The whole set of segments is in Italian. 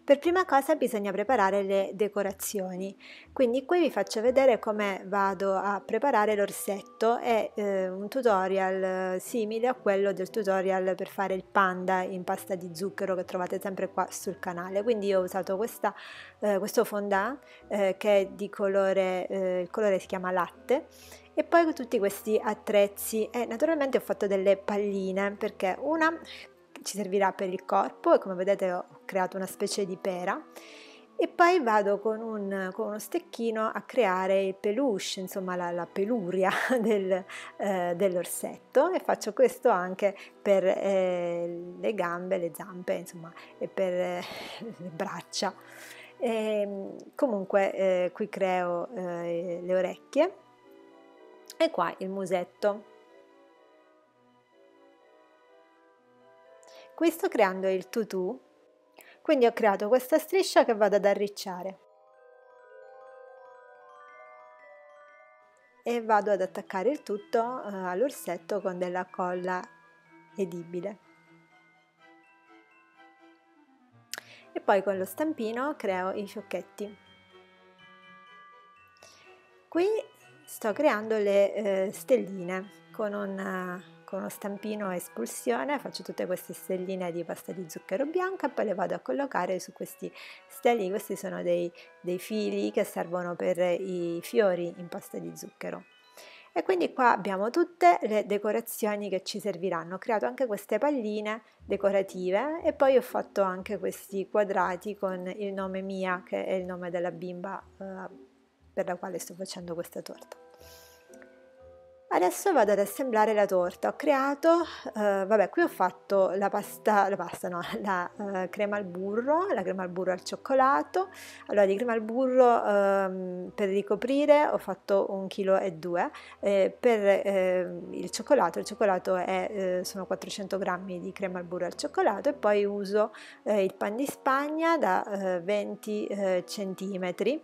Per prima cosa bisogna preparare le decorazioni, quindi qui vi faccio vedere come vado a preparare l'orsetto. È un tutorial simile a quello del tutorial per fare il panda in pasta di zucchero che trovate sempre qua sul canale. Quindi io ho usato questo fondant che è di colore, il colore si chiama latte, e poi tutti questi attrezzi, e naturalmente ho fatto delle palline perché una ci servirà per il corpo e come vedete ho creato una specie di pera, e poi vado con uno stecchino a creare il peluche, insomma la peluria dell'orsetto, e faccio questo anche per le gambe, le zampe, insomma, e per le braccia. Comunque qui creo le orecchie e qua il musetto. Qui sto creando il tutù, quindi ho creato questa striscia che vado ad arricciare e vado ad attaccare il tutto all'orsetto con della colla edibile. E poi con lo stampino creo i fiocchetti. Qui sto creando le stelline con uno stampino a espulsione, faccio tutte queste stelline di pasta di zucchero bianca e poi le vado a collocare su questi stellini. Questi sono dei fili che servono per i fiori in pasta di zucchero. E quindi qua abbiamo tutte le decorazioni che ci serviranno. Ho creato anche queste palline decorative e poi ho fatto anche questi quadrati con il nome Mia, che è il nome della bimba per la quale sto facendo questa torta. Adesso vado ad assemblare la torta. Ho creato, vabbè, qui ho fatto la crema al burro, la crema al burro al cioccolato. Allora, di crema al burro per ricoprire ho fatto 1,2 kg. Per il cioccolato sono 400 grammi di crema al burro al cioccolato, e poi uso il pan di Spagna da 20 centimetri.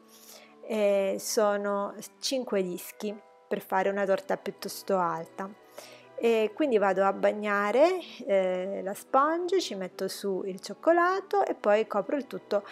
Sono 5 dischi per fare una torta piuttosto alta, e quindi vado a bagnare la sponge, ci metto su il cioccolato e poi copro il tutto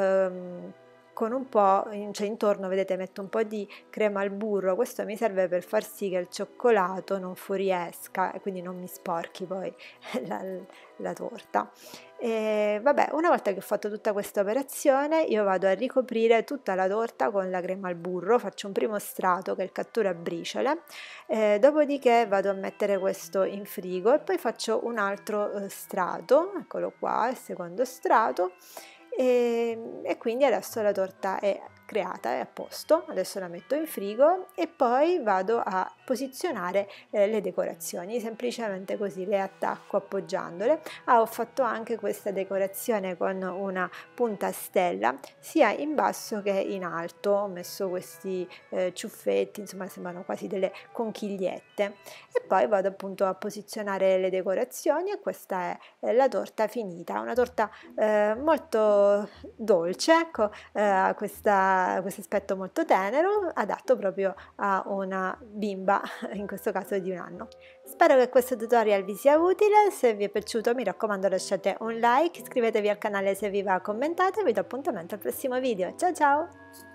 con un po', cioè intorno vedete metto un po' di crema al burro. Questo mi serve per far sì che il cioccolato non fuoriesca e quindi non mi sporchi poi la torta. E vabbè, una volta che ho fatto tutta questa operazione io vado a ricoprire tutta la torta con la crema al burro, faccio un primo strato che è il cattura a briciole, dopodiché vado a mettere questo in frigo e poi faccio un altro strato, eccolo qua, il secondo strato, e quindi adesso la torta è creata, è a posto. Adesso la metto in frigo e poi vado a posizionare le decorazioni, semplicemente così le attacco appoggiandole. Ho fatto anche questa decorazione con una punta a stella sia in basso che in alto, ho messo questi ciuffetti, insomma sembrano quasi delle conchigliette, e poi vado appunto a posizionare le decorazioni, e questa è la torta finita, una torta molto dolce, ecco, questo aspetto molto tenero, adatto proprio a una bimba, in questo caso di 1 anno. Spero che questo tutorial vi sia utile. Se vi è piaciuto mi raccomando lasciate un like, iscrivetevi al canale se vi va, commentate, e vi do appuntamento al prossimo video. Ciao ciao!